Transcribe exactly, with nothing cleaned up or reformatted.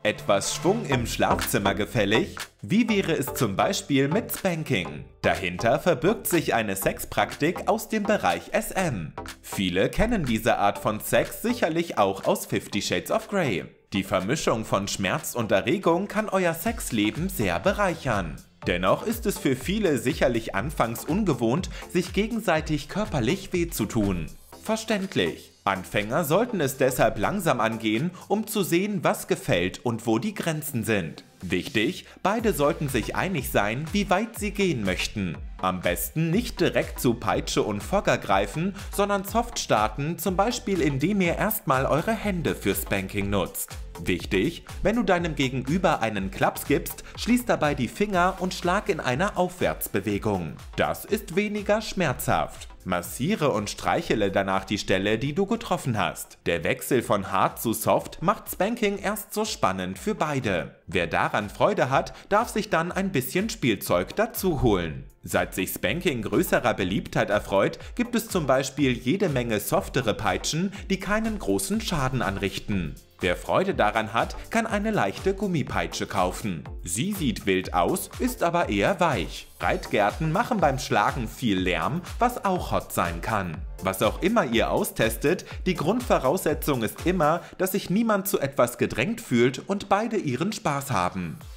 Etwas Schwung im Schlafzimmer gefällig? Wie wäre es zum Beispiel mit Spanking? Dahinter verbirgt sich eine Sexpraktik aus dem Bereich S M. Viele kennen diese Art von Sex sicherlich auch aus Fifty Shades of Grey. Die Vermischung von Schmerz und Erregung kann euer Sexleben sehr bereichern. Dennoch ist es für viele sicherlich anfangs ungewohnt, sich gegenseitig körperlich weh zu tun. Verständlich. Anfänger sollten es deshalb langsam angehen, um zu sehen, was gefällt und wo die Grenzen sind. Wichtig, beide sollten sich einig sein, wie weit sie gehen möchten. Am besten nicht direkt zu Peitsche und Fogger greifen, sondern soft starten, zum Beispiel indem ihr erstmal eure Hände für Spanking nutzt. Wichtig, wenn du deinem Gegenüber einen Klaps gibst, schließ dabei die Finger und schlag in einer Aufwärtsbewegung. Das ist weniger schmerzhaft. Massiere und streichele danach die Stelle, die du getroffen hast. Der Wechsel von hart zu soft macht Spanking erst so spannend für beide. Wer daran Freude hat, darf sich dann ein bisschen Spielzeug dazu holen. Seit sich Spanking größerer Beliebtheit erfreut, gibt es zum Beispiel jede Menge softere Peitschen, die keinen großen Schaden anrichten. Wer Freude daran hat, kann eine leichte Gummipeitsche kaufen. Sie sieht wild aus, ist aber eher weich. Reitgärten machen beim Schlagen viel Lärm, was auch hot sein kann. Was auch immer ihr austestet, die Grundvoraussetzung ist immer, dass sich niemand zu etwas gedrängt fühlt und beide ihren Spaß haben.